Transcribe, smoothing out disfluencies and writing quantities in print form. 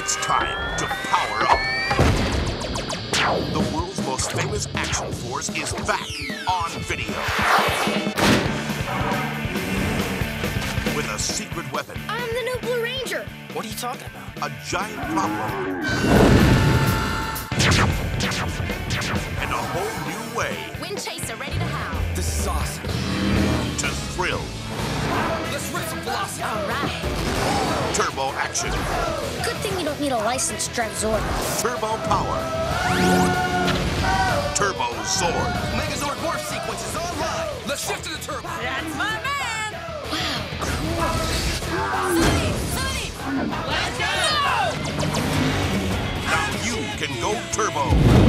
It's time to power up. The world's most famous action force is back on video. With a secret weapon. I'm the new Blue Ranger. What are you talking about? A giant prop rock. And a whole new way. Wind Chaser ready to howl. This is awesome. To thrill. Let's rip some velocity. All right. Turbo action. Good thing you don't need a license to drive Zord. Turbo power. Turbo Zord. Megazord morph sequence is online. Let's shift to the turbo. That's my man! Wow, cool. Sonny! Let's go! Now you can go turbo.